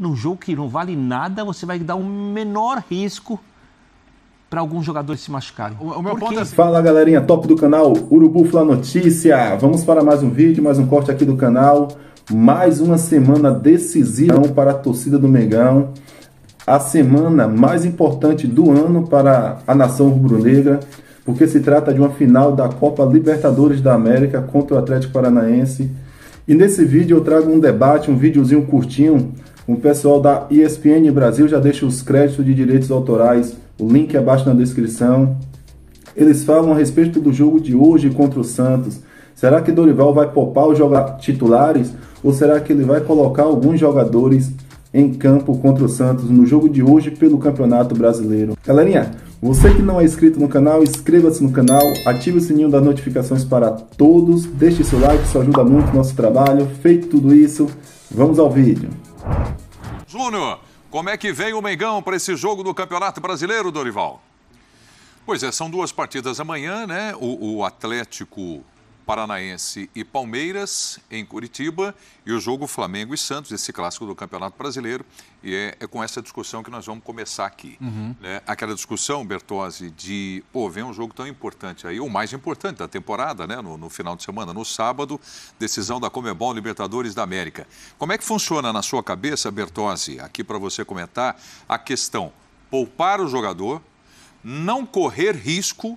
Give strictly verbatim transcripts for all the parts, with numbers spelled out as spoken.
num jogo que não vale nada, você vai dar um menor risco para alguns jogadores se machucarem. O, o meu ponto é... Fala, galerinha, top do canal Urubu Fla Notícia. Vamos para mais um vídeo, mais um corte aqui do canal. Mais uma semana decisiva para a torcida do Mengão. A semana mais importante do ano para a nação rubro-negra, porque se trata de uma final da Copa Libertadores da América contra o Atlético Paranaense. E nesse vídeo eu trago um debate, um videozinho curtinho, com o pessoal da E S P N Brasil. Já deixo os créditos de direitos autorais, o link abaixo na descrição. Eles falam a respeito do jogo de hoje contra o Santos. Será que Dorival vai poupar os jogadores titulares? Ou será que ele vai colocar alguns jogadores em campo contra o Santos no jogo de hoje pelo Campeonato Brasileiro? Galerinha, você que não é inscrito no canal, inscreva-se no canal, ative o sininho das notificações para todos, deixe seu like, isso ajuda muito o nosso trabalho. Feito tudo isso, vamos ao vídeo. Júnior, como é que vem o Mengão para esse jogo do Campeonato Brasileiro, Dorival? Pois é, são duas partidas amanhã, né? O, o Atlético Paranaense e Palmeiras em Curitiba e o jogo Flamengo e Santos, esse clássico do Campeonato Brasileiro. E é, é com essa discussão que nós vamos começar aqui. Uhum. Né? Aquela discussão, Bertozzi, de, pô, vem um jogo tão importante aí, o mais importante da temporada, né? No, no final de semana, no sábado, decisão da Conmebol Libertadores da América. Como é que funciona na sua cabeça, Bertozzi, aqui para você comentar, a questão poupar o jogador, não correr risco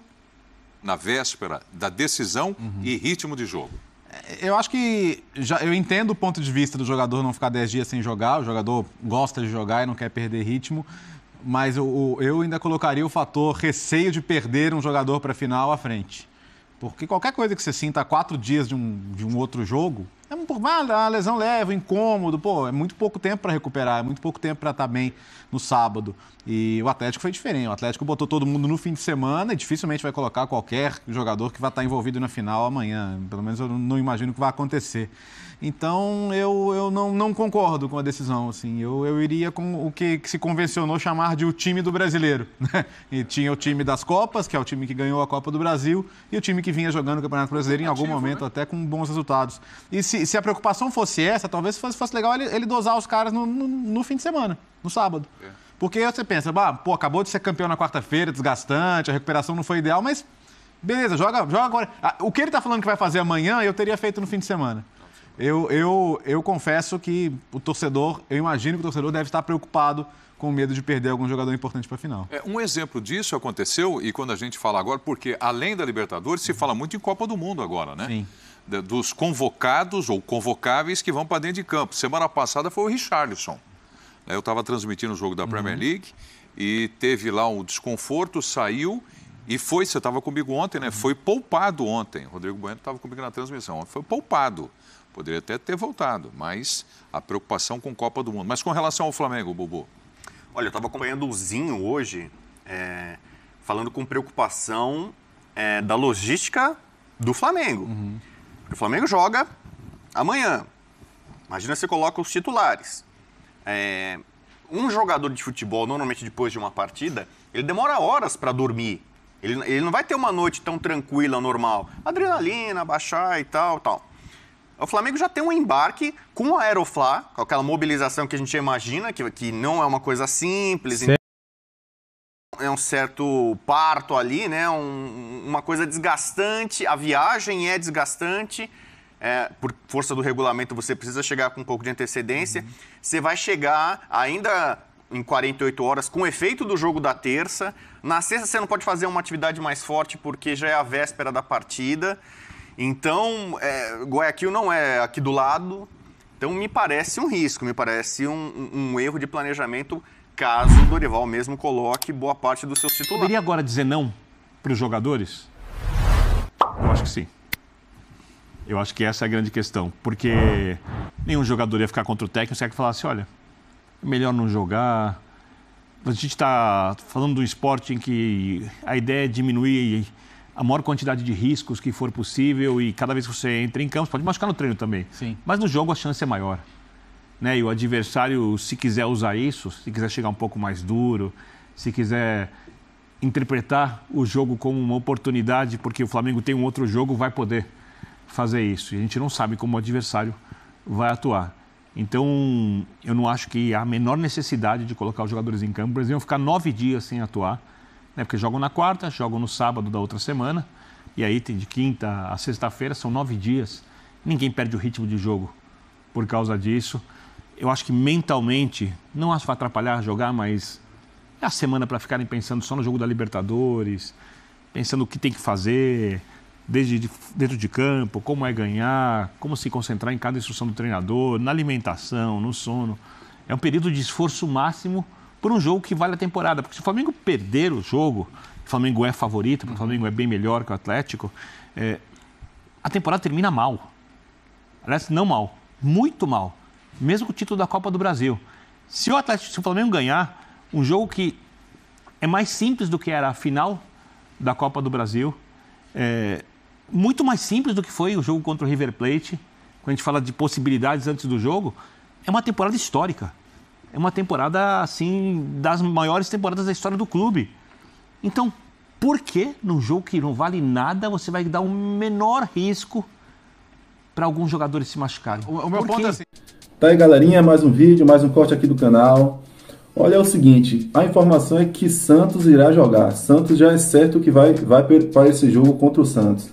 na véspera da decisão uhum. e ritmo de jogo? Eu acho que já, eu entendo o ponto de vista do jogador não ficar dez dias sem jogar. O jogador gosta de jogar e não quer perder ritmo. Mas eu, eu ainda colocaria o fator receio de perder um jogador para a final à frente. Porque qualquer coisa que você sinta há quatro dias de um, de um outro jogo, é um, a lesão leve, incômodo, pô, é muito pouco tempo para recuperar, é muito pouco tempo para estar bem no sábado. E o Atlético foi diferente. O Atlético botou todo mundo no fim de semana e dificilmente vai colocar qualquer jogador que vai estar envolvido na final amanhã. Pelo menos eu não imagino que vai acontecer. Então, eu, eu não, não concordo com a decisão. Assim. Eu, eu iria com o que, que se convencionou chamar de o time do brasileiro. Né? E tinha o time das Copas, que é o time que ganhou a Copa do Brasil, e o time que vinha jogando o Campeonato Brasileiro em algum momento, né? Até com bons resultados. E se, se a preocupação fosse essa, talvez fosse, fosse legal ele, ele dosar os caras no, no, no fim de semana, no sábado. É. Porque aí você pensa, bah, pô, acabou de ser campeão na quarta-feira, desgastante, a recuperação não foi ideal, mas beleza, joga, joga agora. O que ele está falando que vai fazer amanhã, eu teria feito no fim de semana. Eu, eu, eu confesso que o torcedor, eu imagino que o torcedor deve estar preocupado com medo de perder algum jogador importante para a final. É, um exemplo disso aconteceu, e quando a gente fala agora, porque além da Libertadores, se fala muito em Copa do Mundo agora, né? Sim. De, dos convocados ou convocáveis que vão para dentro de campo. Semana passada foi o Richarlison. Eu estava transmitindo o jogo da Premier League e teve lá um desconforto, saiu e foi, você estava comigo ontem, né? Foi poupado ontem. O Rodrigo Bueno estava comigo na transmissão. Foi poupado. Poderia até ter voltado, mas a preocupação com Copa do Mundo. Mas com relação ao Flamengo, Bubu? Olha, eu estava acompanhando o Zinho hoje, é, falando com preocupação é, da logística do Flamengo. Uhum. O Flamengo joga amanhã. Imagina você coloca os titulares. É, um jogador de futebol, normalmente depois de uma partida, ele demora horas para dormir. Ele, ele não vai ter uma noite tão tranquila, normal. Adrenalina, baixar e tal, tal. O Flamengo já tem um embarque com a Aeroflá, com aquela mobilização que a gente imagina, que, que não é uma coisa simples. Certo. É um certo parto ali, né? Um, uma coisa desgastante. A viagem é desgastante. É, por força do regulamento, você precisa chegar com um pouco de antecedência. Uhum. Você vai chegar ainda em quarenta e oito horas com o efeito do jogo da terça. Na sexta, você não pode fazer uma atividade mais forte porque já é a véspera da partida. Então, é, Guayaquil não é aqui do lado. Então, me parece um risco, me parece um, um, um erro de planejamento caso o Dorival mesmo coloque boa parte dos seus titulares. Poderia agora dizer não para os jogadores? Eu acho que sim. Eu acho que essa é a grande questão, porque nenhum jogador ia ficar contra o técnico, você quer que falasse, olha, é melhor não jogar. A gente está falando de um esporte em que a ideia é diminuir a maior quantidade de riscos que for possível e cada vez que você entra em campo, você pode machucar no treino também. Sim. Mas no jogo a chance é maior. Né? E o adversário, se quiser usar isso, se quiser chegar um pouco mais duro, se quiser interpretar o jogo como uma oportunidade, porque o Flamengo tem um outro jogo, vai poder fazer isso. E a gente não sabe como o adversário vai atuar. Então, eu não acho que há a menor necessidade de colocar os jogadores em campo. Eles iam ficar nove dias sem atuar, né? Porque jogam na quarta, jogam no sábado da outra semana, e aí tem de quinta a sexta-feira, são nove dias. Ninguém perde o ritmo de jogo por causa disso. Eu acho que mentalmente, não acho que vai atrapalhar jogar, mas é a semana para ficarem pensando só no jogo da Libertadores, pensando o que tem que fazer, desde de, dentro de campo, como é ganhar, como se concentrar em cada instrução do treinador, na alimentação, no sono. É um período de esforço máximo por um jogo que vale a temporada. Porque se o Flamengo perder o jogo, o Flamengo é favorito, porque o Flamengo é bem melhor que o Atlético, é, a temporada termina mal. Aliás, não mal, muito mal. Mesmo com o título da Copa do Brasil. Se o Atlético, se o Flamengo ganhar um jogo que é mais simples do que era a final da Copa do Brasil, é, muito mais simples do que foi o jogo contra o River Plate, quando a gente fala de possibilidades antes do jogo, é uma temporada histórica. É uma temporada, assim, das maiores temporadas da história do clube. Então, por que num jogo que não vale nada você vai dar um menor risco para alguns jogadores se machucarem? O, o meu por ponto quê? é assim... Tá aí, galerinha, mais um vídeo, mais um corte aqui do canal. Olha, é o seguinte, a informação é que Santos irá jogar. Santos já é certo que vai, vai para esse jogo contra o Santos.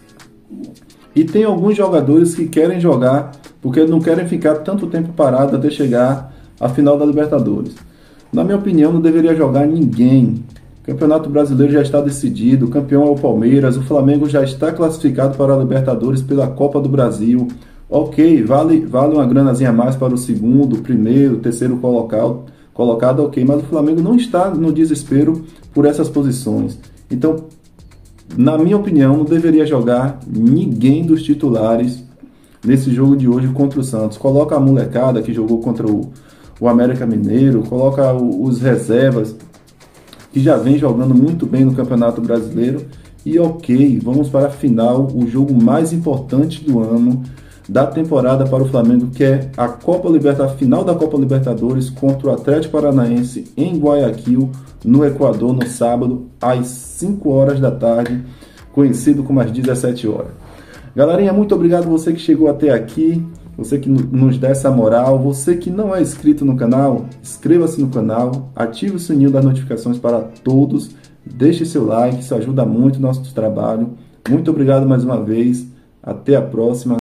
E tem alguns jogadores que querem jogar porque não querem ficar tanto tempo parado até chegar à final da Libertadores. Na minha opinião, não deveria jogar ninguém. O Campeonato Brasileiro já está decidido, o campeão é o Palmeiras, o Flamengo já está classificado para a Libertadores pela Copa do Brasil. Ok, vale, vale uma granazinha a mais para o segundo, primeiro, terceiro colocado, colocado, ok, mas o Flamengo não está no desespero por essas posições. Então, na minha opinião, não deveria jogar ninguém dos titulares nesse jogo de hoje contra o Santos. Coloca a molecada que jogou contra o, o América Mineiro, coloca o, os reservas que já vem jogando muito bem no Campeonato Brasileiro. E ok, vamos para a final, o jogo mais importante do ano, da temporada para o Flamengo, que é a Copa Libertadores, a final da Copa Libertadores contra o Atlético Paranaense em Guayaquil, no Equador, no sábado, às cinco horas da tarde, conhecido como às dezessete horas. Galerinha, muito obrigado você que chegou até aqui, você que nos dá essa moral, você que não é inscrito no canal, inscreva-se no canal, ative o sininho das notificações para todos, deixe seu like, isso ajuda muito o nosso trabalho. Muito obrigado mais uma vez, até a próxima.